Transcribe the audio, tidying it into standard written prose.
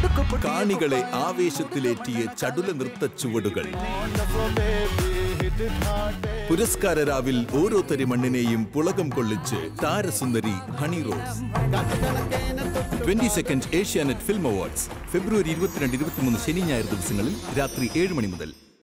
കാണികളെ ആവേശത്തിലേറ്റിയ ചടുല നൃത്ത ചുവടുകൾ. പുരസ്കാര രാവിൽ ഓരോ തരി മണ്ണിനെയും പുളകം കൊള്ളിച്ച് താരസുന്ദരി Honey Rose. 22nd Asianet film awards February 22-23 ശനി ഞായർ ദിവസങ്ങളിൽ രാത്രി 7 മണി മുതൽ.